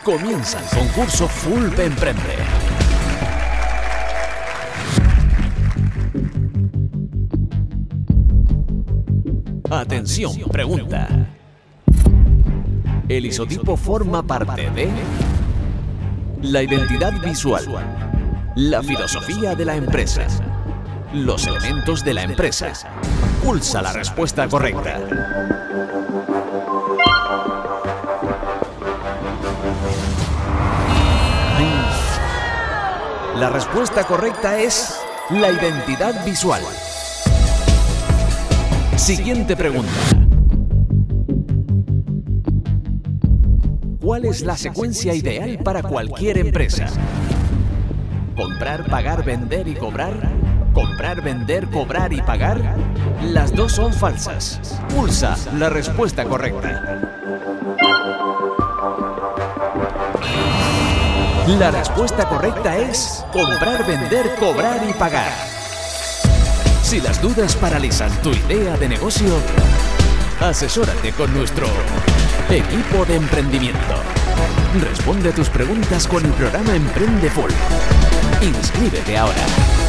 Comienza el concurso Fulp Emprende. Atención, pregunta. El isotipo forma parte de la identidad visual, la filosofía de la empresa, los elementos de la empresa. Pulsa la respuesta correcta. La respuesta correcta es la identidad visual. Siguiente pregunta. ¿Cuál es la secuencia ideal para cualquier empresa? ¿Comprar, pagar, vender y cobrar? ¿Comprar, vender, cobrar y pagar? Las dos son falsas. Pulsa la respuesta correcta. La respuesta correcta es comprar, vender, cobrar y pagar. Si las dudas paralizan tu idea de negocio, asesórate con nuestro equipo de emprendimiento. Responde a tus preguntas con el programa Emprende Fulp. Inscríbete ahora.